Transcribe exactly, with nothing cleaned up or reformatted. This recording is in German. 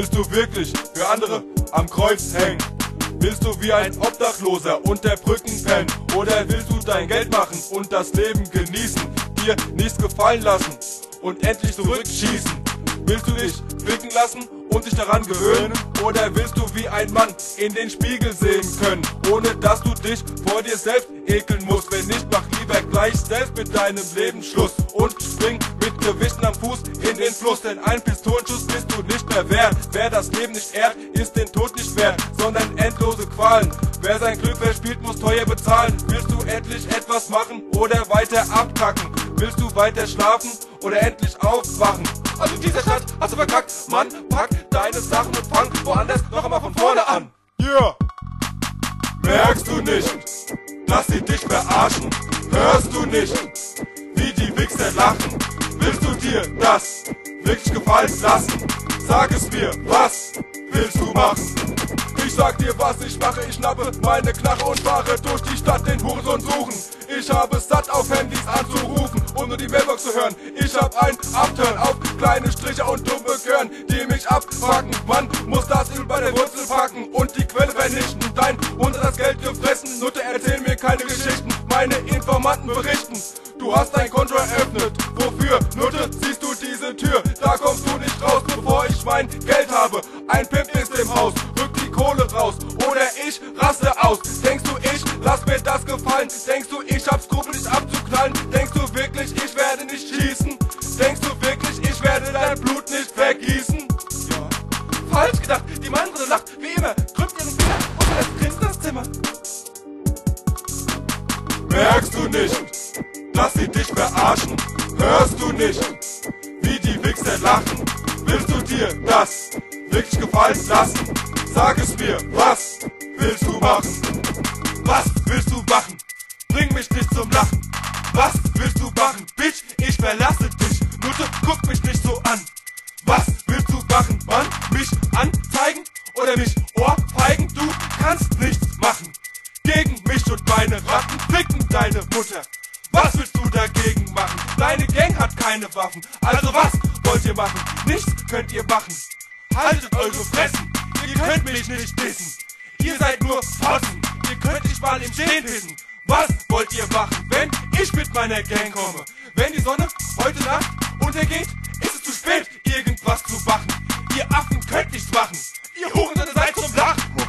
Willst du wirklich für andere am Kreuz hängen? Willst du wie ein Obdachloser unter Brücken pennen? Oder willst du dein Geld machen und das Leben genießen? Dir nichts gefallen lassen und endlich zurückschießen? Willst du dich ficken lassen und dich daran gewöhnen? Oder willst du wie ein Mann in den Spiegel sehen können, ohne dass du dich vor dir selbst ekeln musst? Wenn nicht, mach lieber gleich selbst mit deinem Leben Schluss und spring mit Gewichten am Fuß in den Fluss, denn ein Pistolenschuss bist du nicht mehr wert. Wer das Leben nicht ehrt, ist den Tod nicht wert, sondern endlose Qualen. Wer sein Glück verspielt, muss teuer bezahlen. Willst du endlich etwas machen oder weiter abkacken? Willst du weiter schlafen oder endlich aufwachen? Also in dieser Stadt hast du verkackt, Mann, pack deine Sachen und fang woanders noch einmal von vorne an. Yeah! Merkst du nicht, dass sie dich verarschen? Hörst du nicht, wie die Wichser lachen? Willst du dir das wirklich gefallen lassen? Sag es mir, was willst du machen? Ich sag dir, was ich mache, ich schnappe meine Knarre und fahre durch die Stadt den Hurensohn suchen. Ich habe es satt, auf Handys anzurufen und nur die Mailbox zu hören. Ich hab ein Upturn auf kleine Striche und dumme Körn, die mich abpacken. Man muss das Übel bei der Wurzel packen und die Quelle vernichten. Dein Hund hat das Geld gefressen, Nutte, erzähl mir keine Geschichten. Meine Informanten berichten, du hast dein Konto eröffnet. Wofür, Nutte, siehst du diese Tür? Da kommst du nicht raus, bevor ich mein Geld habe. Ein Pimp ist im Haus, rück die Kohle raus oder ich raste aus. Denkst du, ich lass mir das gefallen? Denkst du, ich hab Skrupel, dich abzuknallen? Denkst du wirklich, ich werde nicht schießen? Denkst du wirklich, ich werde dein Blut nicht vergießen? Ja. Falsch gedacht, die Mannbrille lacht wie immer, drückt ihren Finger und verlässt Grinsen das Zimmer. Merkst du nicht, dass sie dich verarschen? Hörst du nicht, wie die Wichser lachen? Willst du dir das wirklich gefallen lassen? Sag es mir, was willst du machen? Was willst du machen? Bring mich nicht zum Lachen. Was willst du machen? Bitch, ich verlasse dich. Nutte, guck mich nicht so an. Was willst du machen, Mann? Mich anzeigen oder mich ohrfeigen? Du kannst nichts machen. Gegen mich und meine Ratten ficken deine Mutter. Was willst du dagegen machen? Deine Gang hat keine Waffen. Also was wollt ihr machen? Nichts könnt ihr machen. Haltet eure Fressen. Ihr könnt mich nicht dissen. Ihr seid nur Fotzen. Ihr könnt nicht mal im Stehen pissen. Was wollt ihr machen, wenn ich mit meiner Gang komme? Wenn die Sonne heute Nacht untergeht, ist es zu spät, irgendwas zu machen. Ihr Affen könnt nichts machen. Ihr Hurensöhne seid zum Lachen.